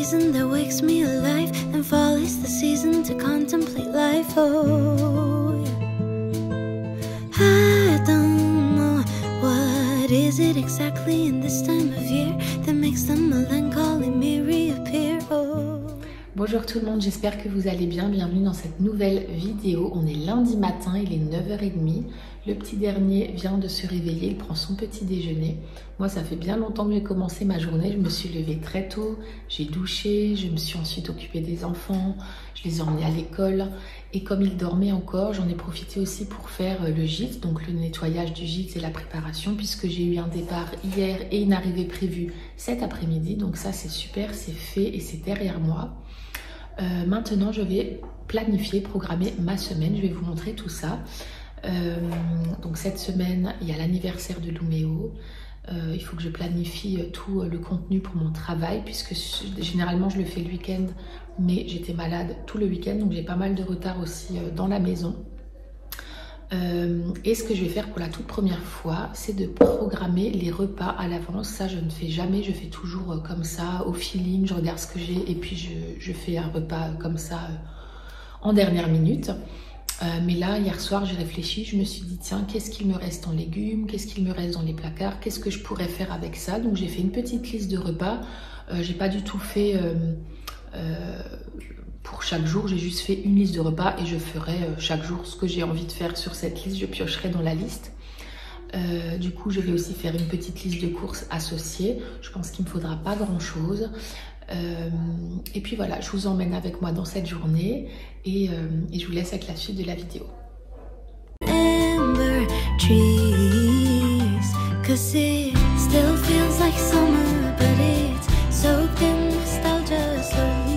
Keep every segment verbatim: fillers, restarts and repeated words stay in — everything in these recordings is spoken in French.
reason that wakes me alive, and fall is the season to contemplate life. Oh, yeah. I don't know what is it exactly in this time of year that makes the melancholy me reappear. Oh. Bonjour tout le monde, j'espère que vous allez bien. Bienvenue dans cette nouvelle vidéo. On est lundi matin, il est neuf heures trente. Le petit dernier vient de se réveiller, il prend son petit déjeuner. Moi, ça fait bien longtemps que j'ai commencé ma journée. Je me suis levée très tôt, j'ai douché, je me suis ensuite occupée des enfants, je les ai emmenés à l'école. Et comme ils dormaient encore, j'en ai profité aussi pour faire le gîte, donc le nettoyage du gîte et la préparation, puisque j'ai eu un départ hier et une arrivée prévue cet après-midi. Donc ça, c'est super, c'est fait et c'est derrière moi. Euh, maintenant, je vais planifier, programmer ma semaine. Je vais vous montrer tout ça. Euh, donc cette semaine, il y a l'anniversaire de Luméo. Euh, il faut que je planifie tout le contenu pour mon travail, puisque généralement je le fais le week-end, mais j'étais malade tout le week-end, donc j'ai pas mal de retard aussi dans la maison. Euh, et ce que je vais faire pour la toute première fois, c'est de programmer les repas à l'avance. Ça, je ne fais jamais, je fais toujours comme ça, au feeling, je regarde ce que j'ai et puis je, je fais un repas comme ça euh, en dernière minute. Euh, mais là, hier soir, j'ai réfléchi, je me suis dit, tiens, qu'est-ce qu'il me reste en légumes, qu'est-ce qu'il me reste dans les placards, qu'est-ce que je pourrais faire avec ça? Donc, j'ai fait une petite liste de repas. Euh, j'ai pas du tout fait... Euh, euh, pour chaque jour, j'ai juste fait une liste de repas et je ferai chaque jour ce que j'ai envie de faire sur cette liste, je piocherai dans la liste. Euh, du coup, je vais aussi faire une petite liste de courses associées. Je pense qu'il ne me faudra pas grand chose. Euh, et puis voilà, je vous emmène avec moi dans cette journée et, euh, et je vous laisse avec la suite de la vidéo. Amber trees, 'cause it still feels like summer, but it's soaked in nostalgia slowly.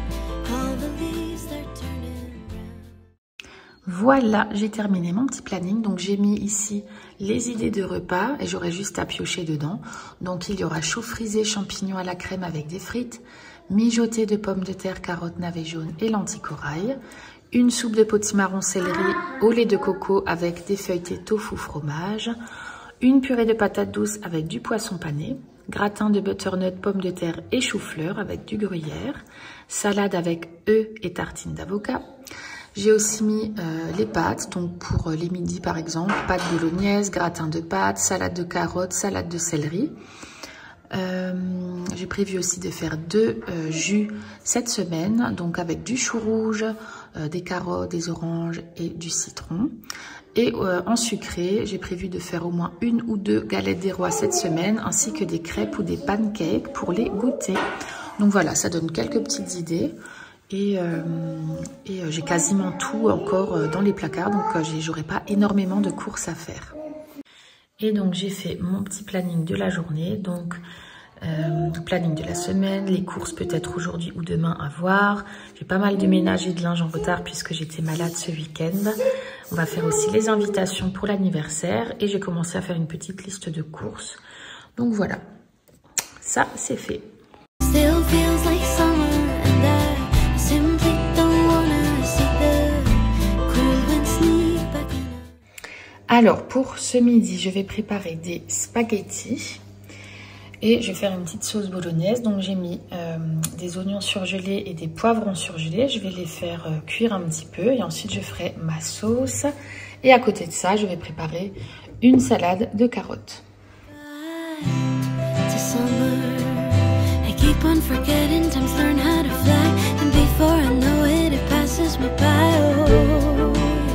Voilà, j'ai terminé mon petit planning. Donc j'ai mis ici les idées de repas et j'aurai juste à piocher dedans. Donc il y aura chou frisé, champignons à la crème avec des frites, mijoté de pommes de terre, carottes, navets jaunes et lentilles corail, une soupe de potimarron céleri au lait de coco avec des feuilletés tofu fromage, une purée de patates douces avec du poisson pané, gratin de butternut, pommes de terre et chou-fleur avec du gruyère, salade avec œufs et tartines d'avocat. J'ai aussi mis euh, les pâtes, donc pour les midis par exemple, pâtes bolognaise, gratin de pâtes, salade de carottes, salade de céleri. Euh, j'ai prévu aussi de faire deux euh, jus cette semaine, donc avec du chou rouge, euh, des carottes, des oranges et du citron. Et euh, en sucré, j'ai prévu de faire au moins une ou deux galettes des rois cette semaine, ainsi que des crêpes ou des pancakes pour les goûter. Donc voilà, ça donne quelques petites idées. Et, euh, et euh, j'ai quasiment tout encore euh, dans les placards, donc euh, j'aurai pas énormément de courses à faire. Et donc j'ai fait mon petit planning de la journée, donc euh, planning de la semaine, les courses peut-être aujourd'hui ou demain à voir. J'ai pas mal de ménage et de linge en retard puisque j'étais malade ce week-end. On va faire aussi les invitations pour l'anniversaire et j'ai commencé à faire une petite liste de courses. Donc voilà, ça c'est fait. Still feels like summer and I simply don't wanna see the cold wind sneak back in. Alors pour ce midi, je vais préparer des spaghettis et je vais faire une petite sauce bolognaise. Donc j'ai mis euh, des oignons surgelés et des poivrons surgelés. Je vais les faire euh, cuire un petit peu et ensuite je ferai ma sauce. Et à côté de ça, je vais préparer une salade de carottes. Keep on forgetting, times learn how to fly, and before I know it, it passes me by. Oh,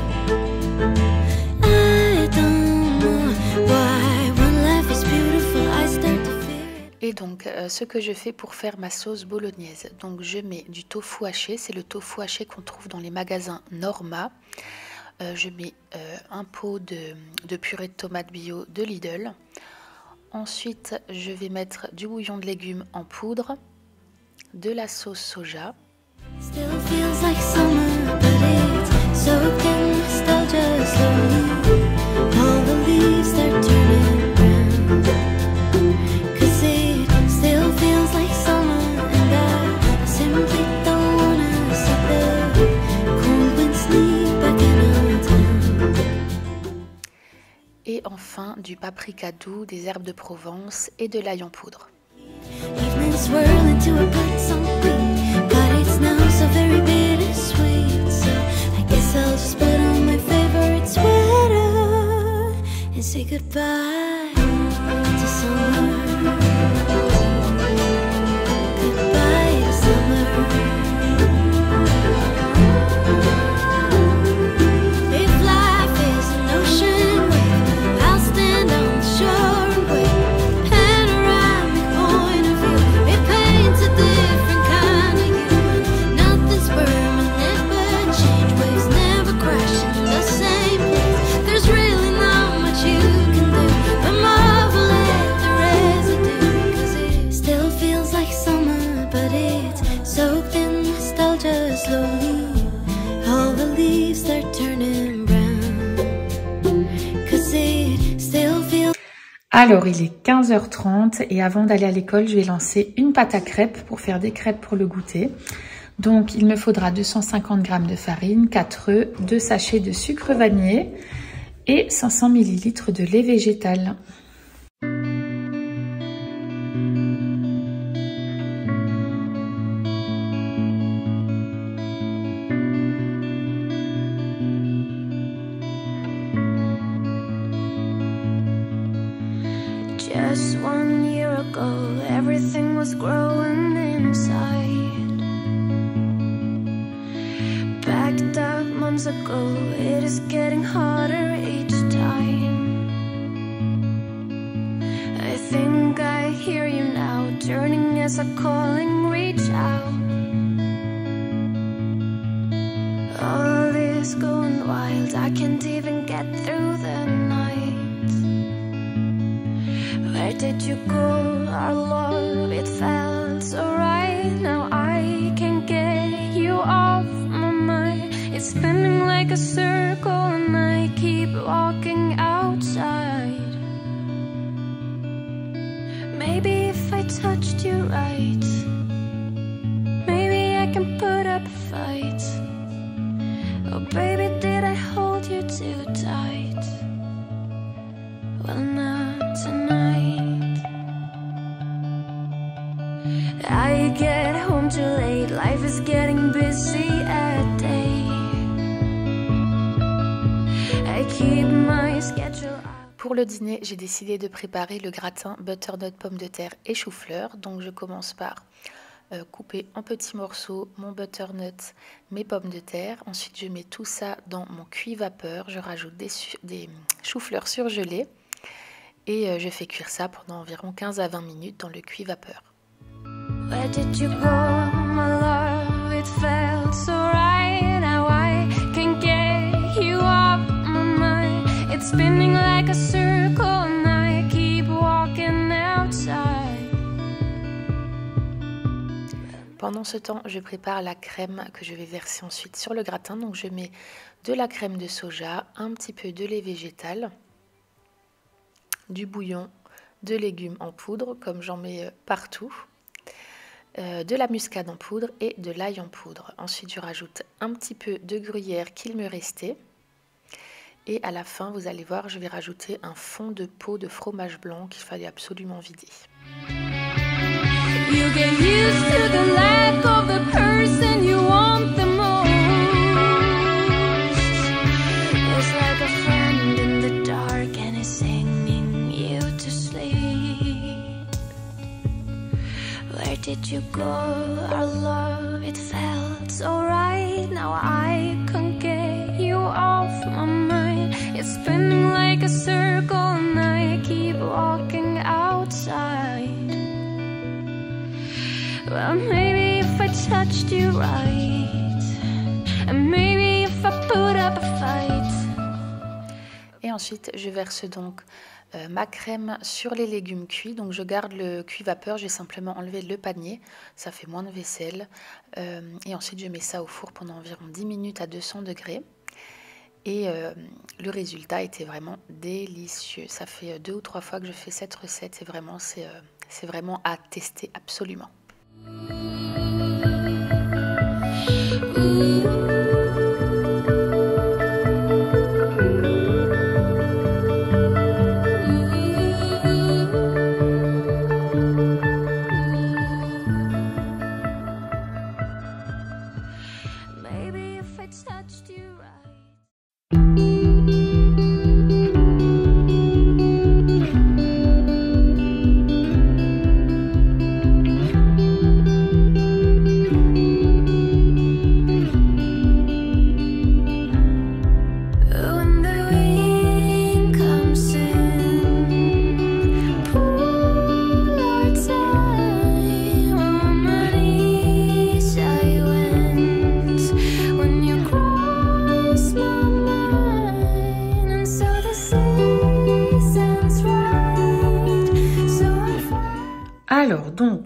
I don't know why when life is beautiful, I start to fear it. Et donc, euh, ce que je fais pour faire ma sauce bolognaise, donc je mets du tofu haché, c'est le tofu haché qu'on trouve dans les magasins Norma. Euh, je mets euh, un pot de, de purée de tomates bio de Lidl. Ensuite, je vais mettre du bouillon de légumes en poudre, de la sauce soja. Still feels like summer, but it's soaked in nostalgia slowly. All the leaves they're turning brown. 'Cause it still feels like summer, and I simply don't wanna see the cold wind sneak back in our town. Et enfin, du paprika doux, des herbes de Provence et de l'ail en poudre. Evenings swirl into a good song. slowly. All the leaves they're turning brown. 'Cause it still feels. Alors, il est quinze heures trente et avant d'aller à l'école, je vais lancer une pâte à crêpes pour faire des crêpes pour le goûter. Donc, il me faudra deux cent cinquante grammes de farine, quatre œufs, deux sachets de sucre vanillé et cinq cents millilitres de lait végétal. Just one year ago, everything was growing inside. Backed up months ago, it is getting harder each time. I think I hear you now, turning as a calling, reach out. All is going wild, I can't even get through the night. Where did you go, our love, it felt so right. Now I can't get you off my mind. It's spinning like a circle and I keep walking outside. Maybe if I touched you right, maybe I can put up a fight. Oh baby, did I hold you too tight? Well, not tonight. I get home too late, life is getting busy at day. I keep my schedule. Pour le dîner, j'ai décidé de préparer le gratin butternut pommes de terre et chou-fleur. Donc je commence par euh, couper en petits morceaux mon butternut, mes pommes de terre. Ensuite je mets tout ça dans mon cuit vapeur. Je rajoute des, des chou-fleurs surgelés. Et euh, je fais cuire ça pendant environ quinze à vingt minutes dans le cuit vapeur. Where did you go, my love? It felt so right. Now I can't get you off my mind. It's spinning like a circle and I keep walking outside. Pendant ce temps, je prépare la crème que je vais verser ensuite sur le gratin. Donc je mets de la crème de soja, un petit peu de lait végétal, du bouillon, de légumes en poudre, comme j'en mets partout, euh, de la muscade en poudre et de l'ail en poudre. Ensuite, je rajoute un petit peu de gruyère qu'il me restait. Et à la fin, vous allez voir, je vais rajouter un fond de pot de fromage blanc qu'il fallait absolument vider. You get used to the lack of the person you want the most. It's like a friend in the dark and it's singing you to sleep. Where did you go, our love? It felt so right. Now I can't get you off my mind. It's spinning like a circle and I keep walking outside. Well, maybe if I touched you right, and maybe if I put up a fight. Et ensuite, je verse donc euh, ma crème sur les légumes cuits. Donc, je garde le cuit vapeur. J'ai simplement enlevé le panier. Ça fait moins de vaisselle. Euh, et ensuite, je mets ça au four pendant environ dix minutes à deux cents degrés. Et euh, le résultat était vraiment délicieux. Ça fait deux ou trois fois que je fais cette recette. Et vraiment, c'est euh, c'est vraiment à tester absolument. Maybe if I touched you right.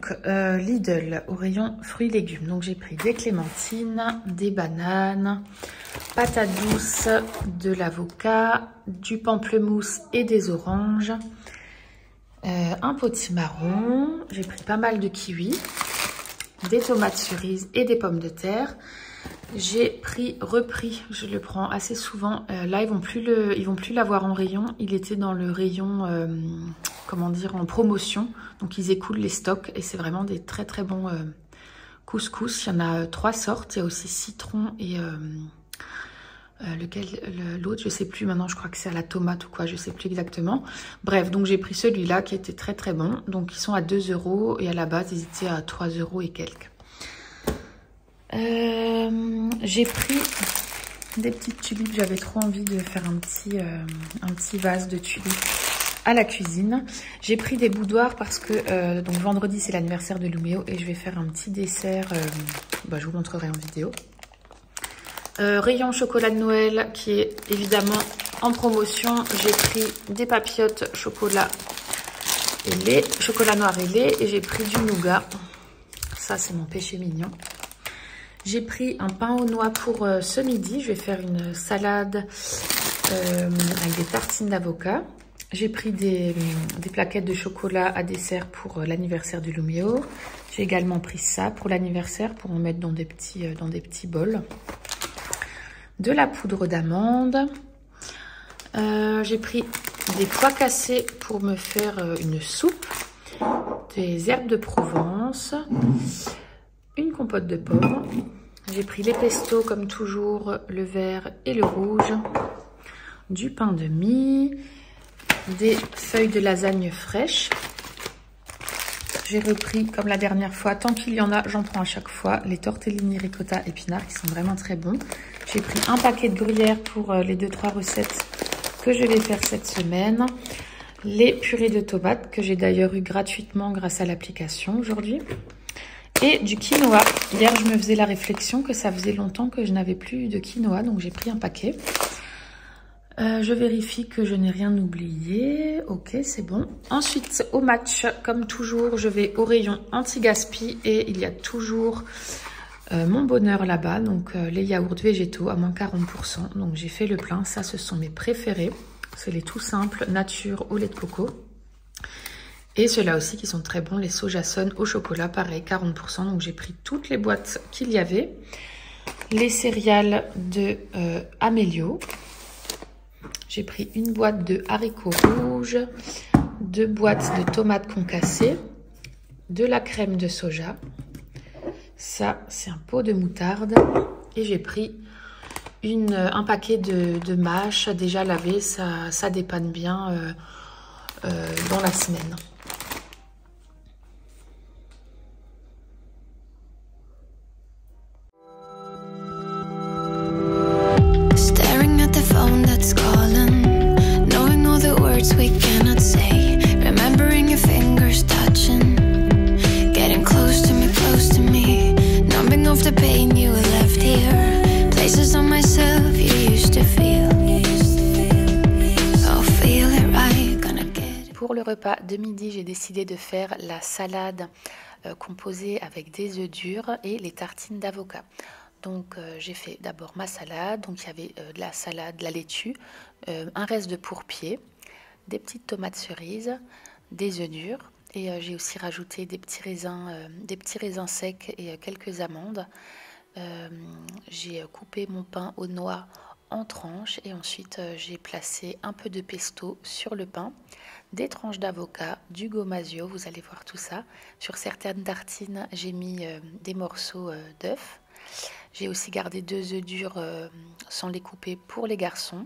Donc, euh, Lidl, au rayon fruits et légumes. Donc, j'ai pris des clémentines, des bananes, patates douces, de l'avocat, du pamplemousse et des oranges, euh, un potimarron. J'ai pris pas mal de kiwis, des tomates cerises et des pommes de terre. J'ai pris, repris, je le prends assez souvent. Euh, là, ils vont plus le, ils vont plus l'avoir en rayon. Il était dans le rayon, euh, comment dire, en promotion. Donc, ils écoulent les stocks et c'est vraiment des très très bons euh, couscous. Il y en a euh, trois sortes. Il y a aussi citron et euh, euh, lequel, l'autre, je sais plus. Maintenant, je crois que c'est à la tomate ou quoi, je sais plus exactement. Bref, donc j'ai pris celui-là qui était très très bon. Donc, ils sont à deux euros et à la base, ils étaient à trois euros et quelques. Euh, j'ai pris des petites tulipes, j'avais trop envie de faire un petit, euh, un petit vase de tulipes à la cuisine. J'ai pris des boudoirs parce que euh, donc vendredi c'est l'anniversaire de Luméo et je vais faire un petit dessert, euh, bah, je vous montrerai en vidéo. Euh, rayon chocolat de Noël qui est évidemment en promotion. J'ai pris des papillotes chocolat et lait, chocolat noir et lait, et j'ai pris du nougat. Ça c'est mon péché mignon. J'ai pris un pain aux noix pour euh, ce midi. Je vais faire une salade euh, avec des tartines d'avocat. J'ai pris des, des plaquettes de chocolat à dessert pour euh, l'anniversaire de Luméo. J'ai également pris ça pour l'anniversaire pour en mettre dans des petits, euh, dans des petits bols. De la poudre d'amande. Euh, J'ai pris des pois cassés pour me faire euh, une soupe. Des herbes de Provence. Une compote de pommes. J'ai pris les pestos comme toujours, le vert et le rouge. Du pain de mie. Des feuilles de lasagne fraîches. J'ai repris, comme la dernière fois, tant qu'il y en a, j'en prends à chaque fois, les tortellini ricotta épinards qui sont vraiment très bons. J'ai pris un paquet de gruyère pour les deux trois recettes que je vais faire cette semaine. Les purées de tomates que j'ai d'ailleurs eu gratuitement grâce à l'application aujourd'hui. Et du quinoa. Hier, je me faisais la réflexion que ça faisait longtemps que je n'avais plus de quinoa, donc j'ai pris un paquet. Euh, je vérifie que je n'ai rien oublié. Ok, c'est bon. Ensuite, au match, comme toujours, je vais au rayon anti-gaspi et il y a toujours euh, mon bonheur là-bas. Donc, euh, les yaourts végétaux à moins quarante pour cent. Donc, j'ai fait le plein. Ça, ce sont mes préférés. C'est les tout simples, nature au lait de coco. Et ceux-là aussi qui sont très bons, les sojason au chocolat, pareil, quarante pour cent. Donc j'ai pris toutes les boîtes qu'il y avait. Les céréales de euh, Amélio. J'ai pris une boîte de haricots rouges, deux boîtes de tomates concassées, de la crème de soja. Ça, c'est un pot de moutarde. Et j'ai pris une, un paquet de, de mâches déjà lavées. Ça, ça dépanne bien euh, euh, dans la semaine. That's calling, knowing all the words we cannot say, remembering your fingers touching, getting close to me, close to me, numbing off the pain you left here, places on myself you used to feel. I'll feel it right, gonna get it. Pour le repas de midi, j'ai décidé de faire la salade euh, composée avec des œufs durs et les tartines d'avocat. Donc euh, j'ai fait d'abord ma salade, donc il y avait euh, de la salade, de la laitue, euh, un reste de pourpier, des petites tomates cerises, des œufs durs et euh, j'ai aussi rajouté des petits raisins, euh, des petits raisins secs et euh, quelques amandes. Euh, j'ai coupé mon pain aux noix en tranches et ensuite euh, j'ai placé un peu de pesto sur le pain, des tranches d'avocat, du gomasio, vous allez voir tout ça. Sur certaines tartines, j'ai mis euh, des morceaux euh, d'œufs. J'ai aussi gardé deux œufs durs euh, sans les couper pour les garçons.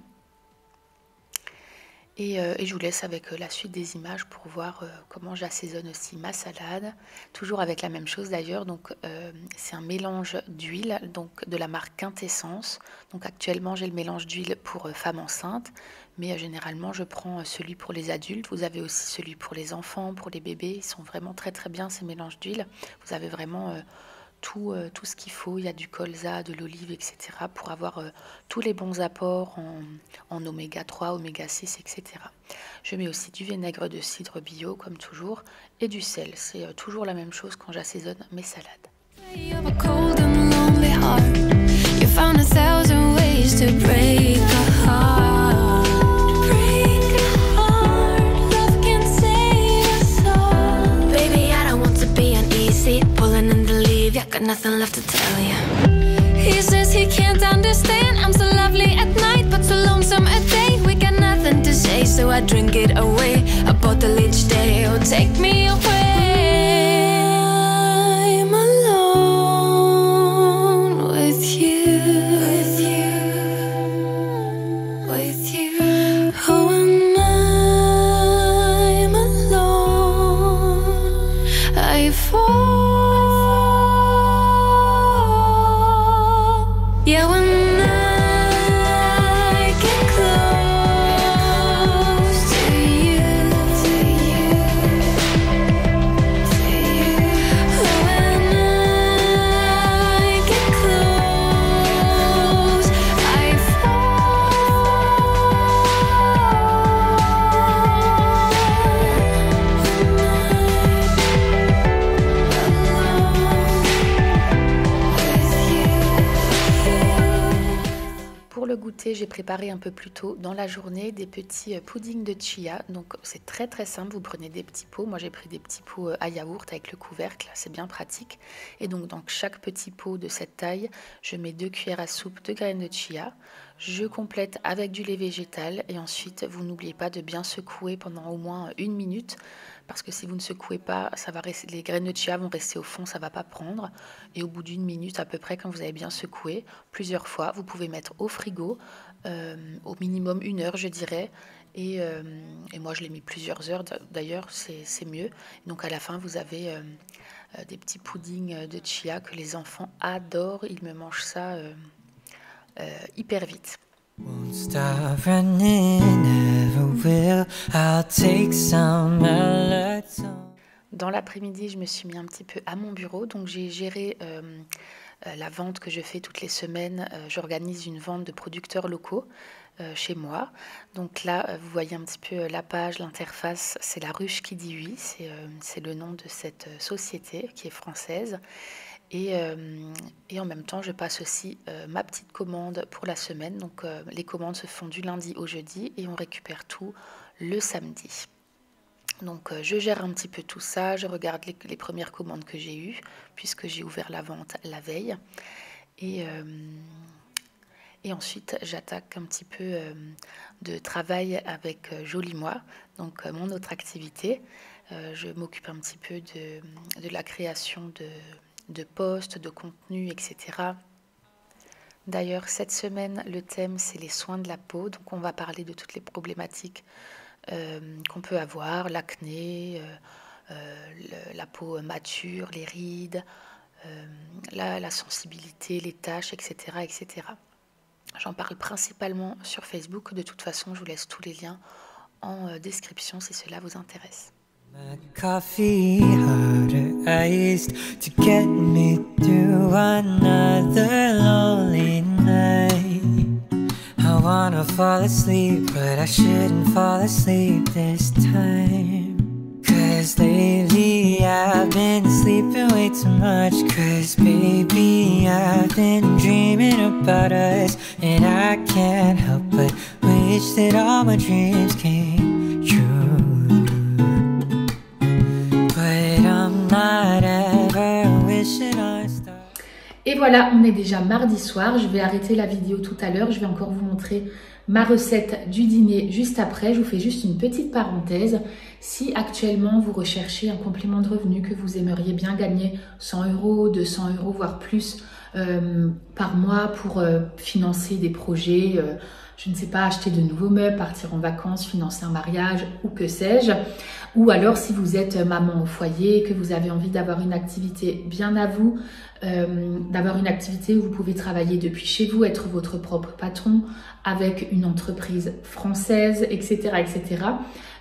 Et, euh, et je vous laisse avec euh, la suite des images pour voir euh, comment j'assaisonne aussi ma salade. Toujours avec la même chose d'ailleurs. Donc euh, c'est un mélange d'huile, donc de la marque Quintessence. Donc actuellement j'ai le mélange d'huile pour euh, femmes enceintes. Mais euh, généralement je prends euh, celui pour les adultes. Vous avez aussi celui pour les enfants, pour les bébés. Ils sont vraiment très très bien ces mélanges d'huile. Vous avez vraiment... Euh, tout, euh, tout ce qu'il faut. Il y a du colza, de l'olive, et cetera pour avoir euh, tous les bons apports en, en oméga trois, oméga six, et cetera. Je mets aussi du vinaigre de cidre bio, comme toujours, et du sel. C'est euh, toujours la même chose quand j'assaisonne mes salades. You have a cold and lonely heart. You found a thousand ways to break a heart. Break a heart. Love can save us all. Baby, I don't want to be uneasy. Pulling in the leave, I got nothing left to tell you. He says he can't understand. I'm so lovely at night, but so lonesome at day. We got nothing to say, so I drink it away. A bottle each day, oh, take me away. Yeah, when I get close to you, to you, to you. When I get close, I Pour le goûter, j'ai préparé un peu plus tôt dans la journée des petits puddings de chia. Donc c'est très très simple, vous prenez des petits pots. Moi j'ai pris des petits pots à yaourt avec le couvercle, c'est bien pratique. Et donc dans chaque petit pot de cette taille, je mets deux cuillères à soupe de graines de chia. Je complète avec du lait végétal et ensuite vous n'oubliez pas de bien secouer pendant au moins une minute. Parce que si vous ne secouez pas, ça va rester, les graines de chia vont rester au fond, ça ne va pas prendre. Et au bout d'une minute à peu près, quand vous avez bien secoué, plusieurs fois, vous pouvez mettre au frigo, euh, au minimum une heure je dirais. Et, euh, et moi je l'ai mis plusieurs heures, d'ailleurs c'est mieux. Donc à la fin vous avez euh, euh, des petits puddings de chia que les enfants adorent, ils me mangent ça euh, euh, hyper vite. Won't stop running, never will. I'll take some melatonin. Dans l'après-midi, je me suis mis un petit peu à mon bureau, donc j'ai géré euh, euh, la vente que je fais toutes les semaines. Euh, J'organise une vente de producteurs locaux euh, chez moi. Donc là, euh, vous voyez un petit peu euh, la page, l'interface, c'est La Ruche qui dit oui, c'est euh, c'est le nom de cette euh, société qui est française. Et, euh, et en même temps, je passe aussi euh, ma petite commande pour la semaine. Donc euh, les commandes se font du lundi au jeudi et on récupère tout le samedi. Donc euh, je gère un petit peu tout ça, je regarde les, les premières commandes que j'ai eues, puisque j'ai ouvert la vente la veille. Et, euh, et ensuite, j'attaque un petit peu euh, de travail avec euh, Joli Moi, donc euh, mon autre activité. Euh, je m'occupe un petit peu de, de la création de... de posts, de contenu, et cetera. D'ailleurs, cette semaine, le thème, c'est les soins de la peau. Donc, on va parler de toutes les problématiques euh, qu'on peut avoir, l'acné, euh, euh, la peau mature, les rides, euh, la, la sensibilité, les taches, et cetera, et cetera. J'en parle principalement sur Facebook. De toute façon, je vous laisse tous les liens en euh, description si cela vous intéresse. My coffee harder iced to get me through another lonely night. I wanna fall asleep, but I shouldn't fall asleep this time. Cause lately I've been sleeping way too much. Cause baby I've been dreaming about us. And I can't help but wish that all my dreams came true. Et voilà, on est déjà mardi soir. Je vais arrêter la vidéo tout à l'heure. Je vais encore vous montrer ma recette du dîner juste après. Je vous fais juste une petite parenthèse. Si actuellement vous recherchez un complément de revenu, que vous aimeriez bien gagner cent euros, deux cents euros, voire plus euh, par mois pour euh, financer des projets, euh, je ne sais pas, acheter de nouveaux meubles, partir en vacances, financer un mariage ou que sais-je. Ou alors si vous êtes maman au foyer, que vous avez envie d'avoir une activité bien à vous, euh, d'avoir une activité où vous pouvez travailler depuis chez vous, être votre propre patron avec une entreprise française, et cetera, et cetera.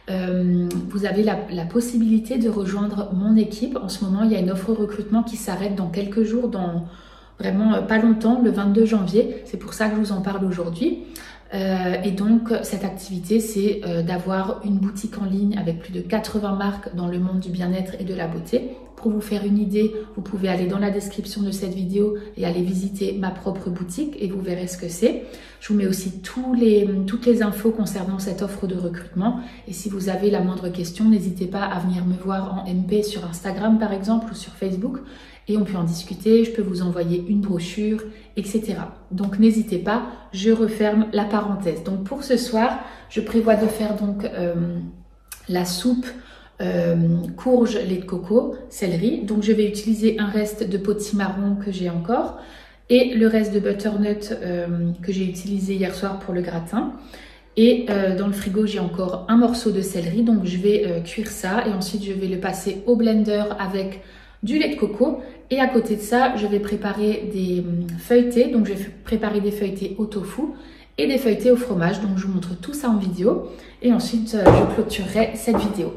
euh, vous avez la, la possibilité de rejoindre mon équipe. En ce moment, il y a une offre recrutement qui s'arrête dans quelques jours, dans vraiment euh, pas longtemps, le vingt-deux janvier. C'est pour ça que je vous en parle aujourd'hui. Euh, et donc, cette activité, c'est euh, d'avoir une boutique en ligne avec plus de quatre-vingts marques dans le monde du bien-être et de la beauté. Pour vous faire une idée, vous pouvez aller dans la description de cette vidéo et aller visiter ma propre boutique et vous verrez ce que c'est. Je vous mets aussi tous les, toutes les infos concernant cette offre de recrutement. Et si vous avez la moindre question, n'hésitez pas à venir me voir en M P sur Instagram par exemple ou sur Facebook. Et on peut en discuter, je peux vous envoyer une brochure, et cetera. Donc n'hésitez pas, je referme la parenthèse. Donc pour ce soir, je prévois de faire donc euh, la soupe euh, courge, lait de coco, céleri. Donc je vais utiliser un reste de potimarron que j'ai encore et le reste de butternut euh, que j'ai utilisé hier soir pour le gratin. Et euh, dans le frigo, j'ai encore un morceau de céleri, donc je vais euh, cuire ça et ensuite je vais le passer au blender avec du lait de coco. Et à côté de ça, je vais préparer des feuilletés. Donc je vais préparer des feuilletés au tofu et des feuilletés au fromage. Donc je vous montre tout ça en vidéo. Et ensuite, je clôturerai cette vidéo.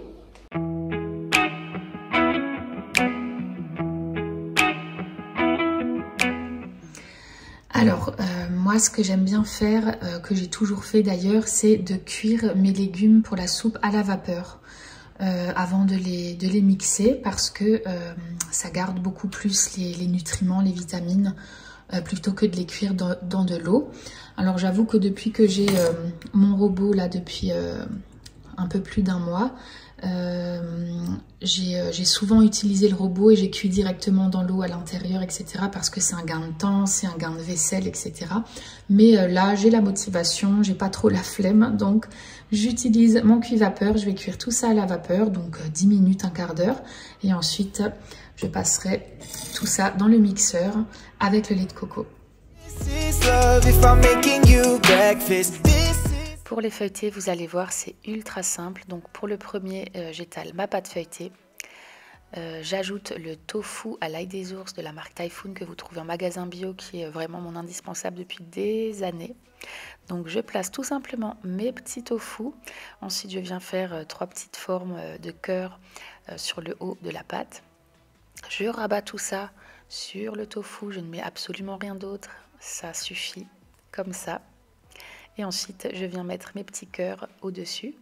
Alors, euh, moi, ce que j'aime bien faire, euh, que j'ai toujours fait d'ailleurs, c'est de cuire mes légumes pour la soupe à la vapeur. Euh, avant de les, de les mixer parce que euh, ça garde beaucoup plus les, les nutriments, les vitamines euh, plutôt que de les cuire dans, dans de l'eau. Alors j'avoue que depuis que j'ai euh, mon robot là depuis euh, un peu plus d'un mois, euh, j'ai euh, souvent utilisé le robot et j'ai cuit directement dans l'eau à l'intérieur, et cetera. Parce que c'est un gain de temps, c'est un gain de vaisselle, et cetera. Mais euh, là, j'ai la motivation, j'ai pas trop la flemme, donc j'utilise mon cuit-vapeur. Je vais cuire tout ça à la vapeur, donc euh, dix minutes, un quart d'heure. Et ensuite, je passerai tout ça dans le mixeur avec le lait de coco. Pour les feuilletés, vous allez voir, c'est ultra simple. Donc pour le premier, euh, j'étale ma pâte feuilletée. Euh, J'ajoute le tofu à l'ail des ours de la marque Typhoon que vous trouvez en magasin bio, qui est vraiment mon indispensable depuis des années. Donc je place tout simplement mes petits tofu. Ensuite, je viens faire euh, trois petites formes euh, de cœur euh, sur le haut de la pâte. Je rabats tout ça sur le tofu. Je ne mets absolument rien d'autre. Ça suffit comme ça. Et ensuite, je viens mettre mes petits cœurs au-dessus.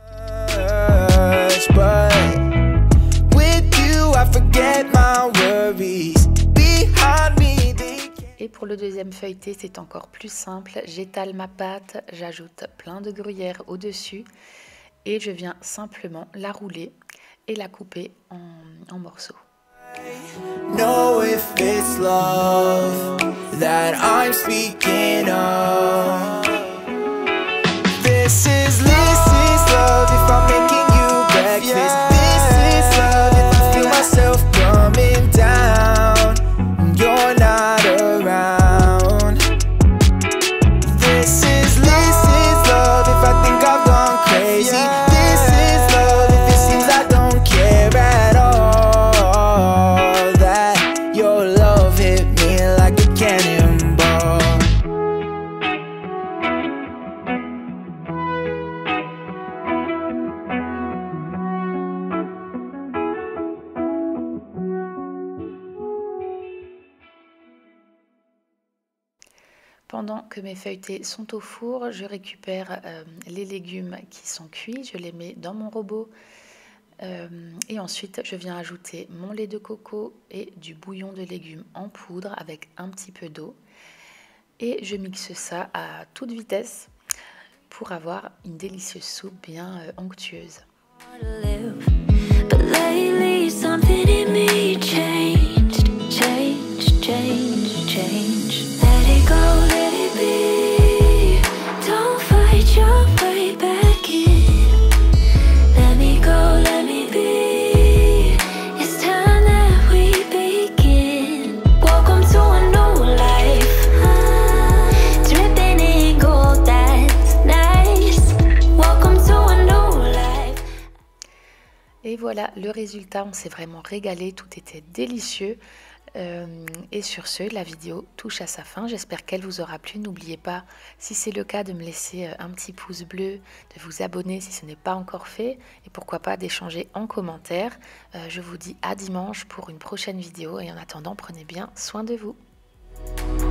Et pour le deuxième feuilleté, c'est encore plus simple. J'étale ma pâte, j'ajoute plein de gruyère au-dessus et je viens simplement la rouler et la couper en, en morceaux. Know if it's love that I'm speaking of. This is, this is love if I'm making you breakfast. This is love if I feel myself coming down and you're not around. This is, this is love if I think I've gone crazy. This is love if it seems I don't care at all. That your love hit me like a cannonball. Pendant que mes feuilletés sont au four, je récupère euh, les légumes qui sont cuits, je les mets dans mon robot euh, et ensuite je viens ajouter mon lait de coco et du bouillon de légumes en poudre avec un petit peu d'eau et je mixe ça à toute vitesse pour avoir une délicieuse soupe bien euh, onctueuse. Et voilà le résultat, on s'est vraiment régalé, tout était délicieux. Euh, et sur ce, la vidéo touche à sa fin. J'espère qu'elle vous aura plu. N'oubliez pas, si c'est le cas, de me laisser un petit pouce bleu, de vous abonner si ce n'est pas encore fait, et pourquoi pas d'échanger en commentaire. Euh, je vous dis à dimanche pour une prochaine vidéo, et en attendant, prenez bien soin de vous.